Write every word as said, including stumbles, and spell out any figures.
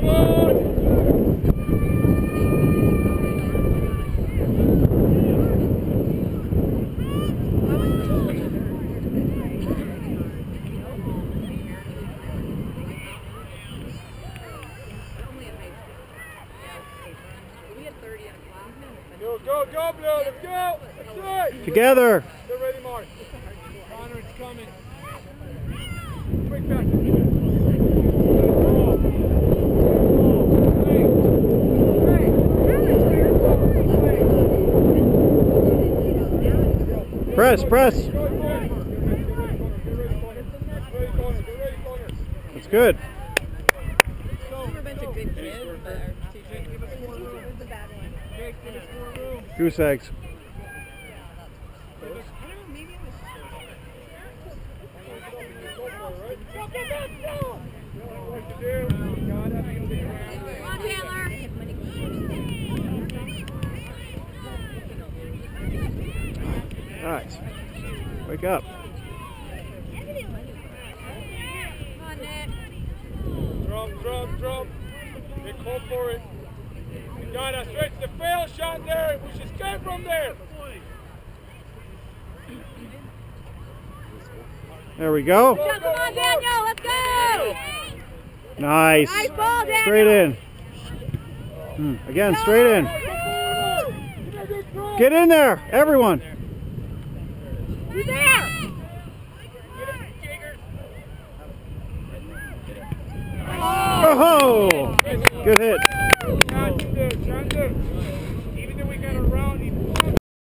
come on! Go, go, go, Blue, let's go! That's it! Together! Get ready, Mark. Connor, it's coming. Quick back. Press, press! That's good. Goose eggs. Nice. Wake up. Drop, drop, drop. They call for it. You gotta stretch the fail shot there. We should escape from there. There we go. Come on, Daniel, let's go! Nice. Nice ball, Daniel. Straight in. Hmm. Again, straight in. Get in there, everyone. Who's there? Oh! Good hit. Even though we got a round,